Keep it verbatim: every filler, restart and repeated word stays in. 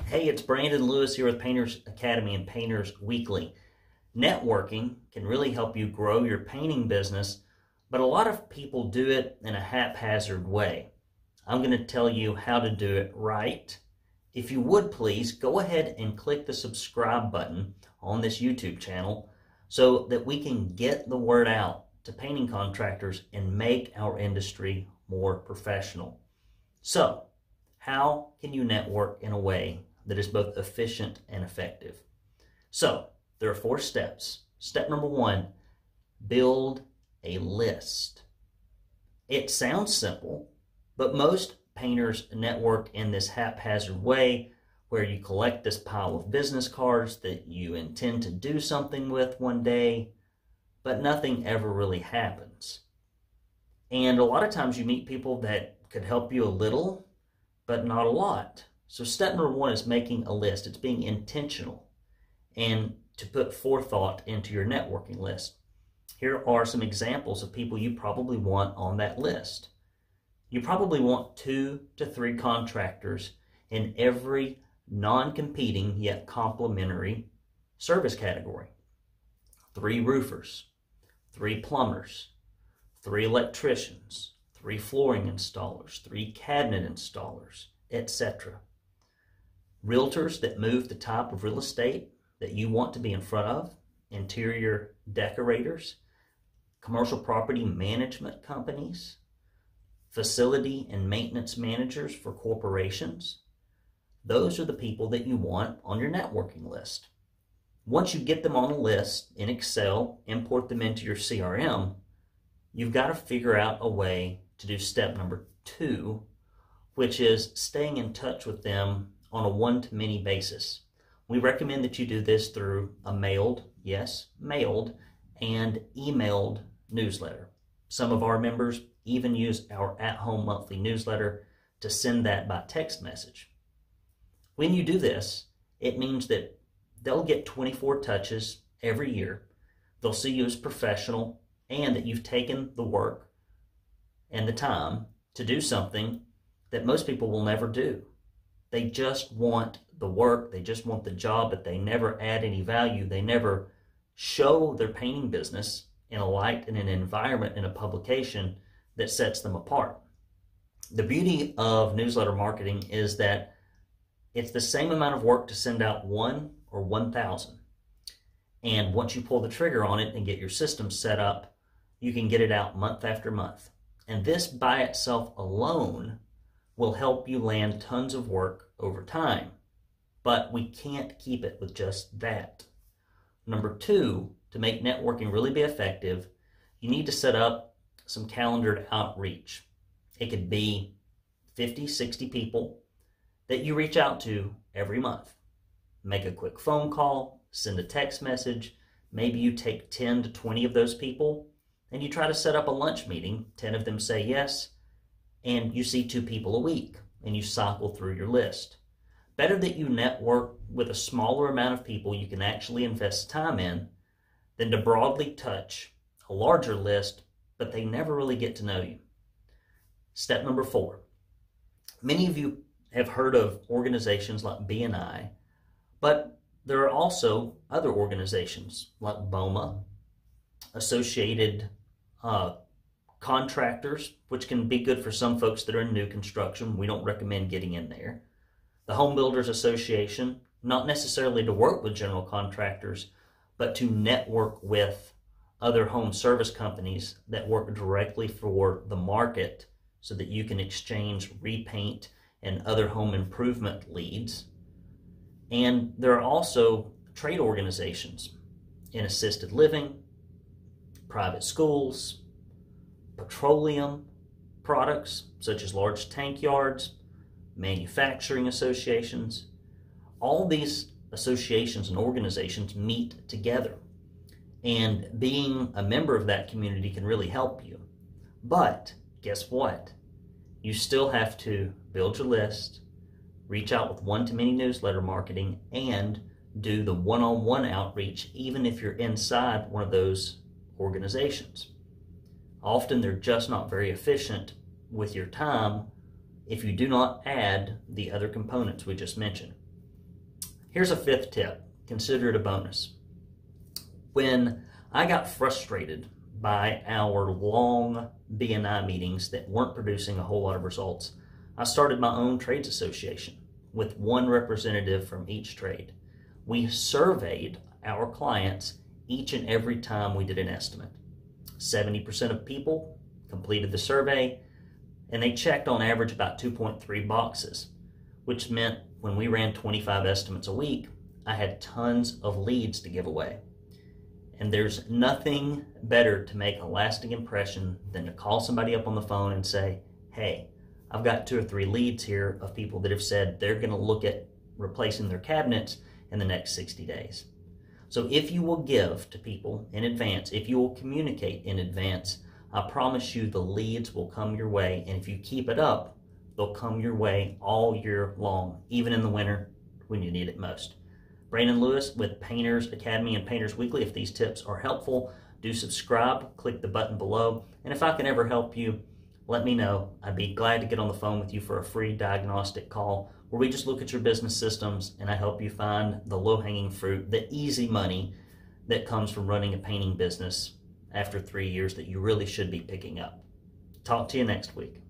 Hey, it's Brandon Lewis here with Painters Academy and Painters Weekly. Networking can really help you grow your painting business, but a lot of people do it in a haphazard way. I'm going to tell you how to do it right. If you would please, go ahead and click the subscribe button on this YouTube channel so that we can get the word out to painting contractors and make our industry more professional. So, how can you network in a way that is both efficient and effective? So, there are four steps. Step number one, build a list. It sounds simple, but most painters network in this haphazard way where you collect this pile of business cards that you intend to do something with one day, but nothing ever really happens. And a lot of times you meet people that could help you a little, but not a lot. So step number one is making a list. It's being intentional and to put forethought into your networking list. Here are some examples of people you probably want on that list. You probably want two to three contractors in every non-competing yet complementary service category. Three roofers, three plumbers, three electricians, three flooring installers, three cabinet installers, et cetera. Realtors that move the type of real estate that you want to be in front of, interior decorators, commercial property management companies, facility and maintenance managers for corporations. Those are the people that you want on your networking list. Once you get them on a list in Excel, import them into your C R M, you've got to figure out a way to do step number two, which is staying in touch with them on a one-to-many basis. We recommend that you do this through a mailed, yes, mailed, and emailed newsletter. Some of our members even use our at-home monthly newsletter to send that by text message. When you do this, it means that they'll get twenty-four touches every year. They'll see you as professional and that you've taken the work and the time to do something that most people will never do. They just want the work, they just want the job, but they never add any value. They never show their painting business in a light and an environment in a publication that sets them apart. The beauty of newsletter marketing is that it's the same amount of work to send out one or one thousand. And once you pull the trigger on it and get your system set up, you can get it out month after month. And this by itself alone will help you land tons of work over time. But we can't keep it with just that. Number two, to make networking really be effective, you need to set up some calendared outreach. It could be fifty, sixty people that you reach out to every month. Make a quick phone call, send a text message. Maybe you take ten to twenty of those people and you try to set up a lunch meeting. ten of them say yes, and you see two people a week and you cycle through your list. Better that you network with a smaller amount of people you can actually invest time in than to broadly touch a larger list, but they never really get to know you. Step number four. Many of you have heard of organizations like B N I, but there are also other organizations like BOMA, Associated uh, Contractors, which can be good for some folks that are in new construction. We don't recommend getting in there. The Home Builders Association, not necessarily to work with general contractors, but to network with other home service companies that work directly for the market so that you can exchange repaint and other home improvement leads. And there are also trade organizations in assisted living, private schools, petroleum products such as large tank yards, manufacturing associations. All these associations and organizations meet together, and being a member of that community can really help you. But guess what? You still have to build your list, reach out with one-to-many newsletter marketing, and do the one-on-one outreach even if you're inside one of those organizations. Often they're just not very efficient with your time if you do not add the other components we just mentioned. Here's a fifth tip. Consider it a bonus. When I got frustrated by our long B and I meetings that weren't producing a whole lot of results, I started my own trades association with one representative from each trade. We surveyed our clients each and every time we did an estimate. seventy percent of people completed the survey, and they checked on average about two point three boxes, which meant when we ran twenty-five estimates a week, I had tons of leads to give away. And there's nothing better to make a lasting impression than to call somebody up on the phone and say, hey, I've got two or three leads here of people that have said they're going to look at replacing their cabinets in the next sixty days. So if you will give to people in advance, if you will communicate in advance, I promise you the leads will come your way. And if you keep it up, they'll come your way all year long, even in the winter when you need it most. Brandon Lewis with Painters Academy and Painters Weekly. If these tips are helpful, do subscribe, click the button below. And if I can ever help you, let me know. I'd be glad to get on the phone with you for a free diagnostic call where we just look at your business systems and I help you find the low-hanging fruit, the easy money that comes from running a painting business after three years that you really should be picking up. Talk to you next week.